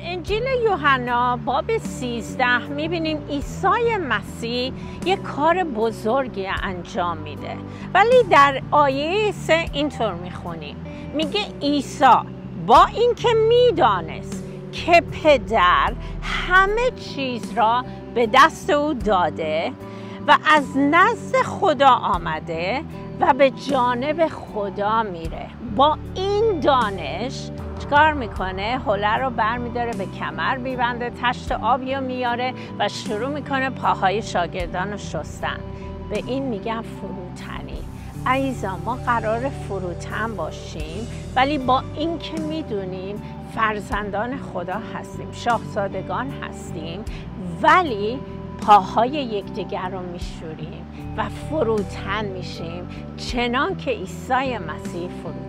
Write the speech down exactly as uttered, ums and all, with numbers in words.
انجیل یوحنا باب سیزده میبینیم عیسی مسیح یک کار بزرگی انجام میده، ولی در آیه سه اینطور میخونیم، میگه عیسی با اینکه میدانست که پدر همه چیز را به دست او داده و از نزد خدا آمده و به جانب خدا میره، با این دانش چیکار میکنه؟ حوله رو بر میداره، به کمر میبنده، تشت آبی رو میاره و شروع میکنه پاهای شاگردان رو شستن. به این میگن فروتنی. عزیزان، ما قرار فروتن باشیم، ولی با این که میدونیم فرزندان خدا هستیم، شاهزادگان هستیم، ولی پاهای یکدیگر رو میشوریم و فروتن میشیم، چنان که عیسی مسیح فروتن